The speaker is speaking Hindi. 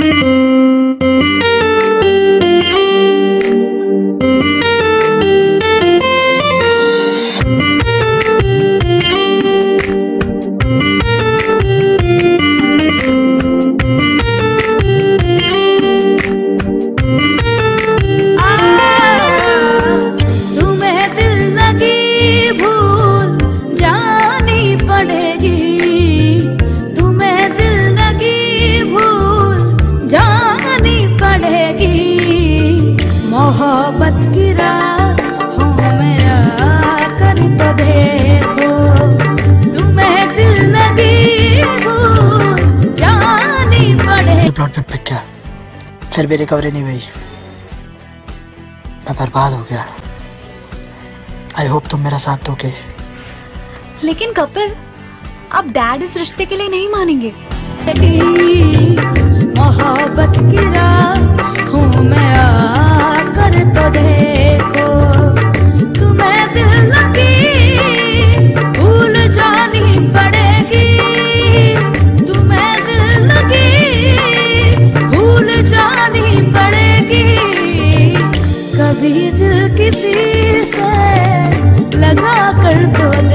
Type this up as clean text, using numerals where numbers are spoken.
मोहब्बत की राहों में आकर तो देखो, तुम्हें दिल लगी भूल जानी पड़े। प्लॉट में पिक किया, फिर भी रिकवरी नहीं हुई, मैं बर्बाद हो गया। आई होप तुम मेरा साथ दोगे। लेकिन कपिल, अब डैड इस रिश्ते के लिए नहीं मानेंगे। मोहब्बत की राहों में आकर तो देखो, तुम्हें दिल लगी भूल जानी पड़ेगी, तुम्हें दिल लगी भूल जानी पड़ेगी। कभी दिल किसी से लगा कर तो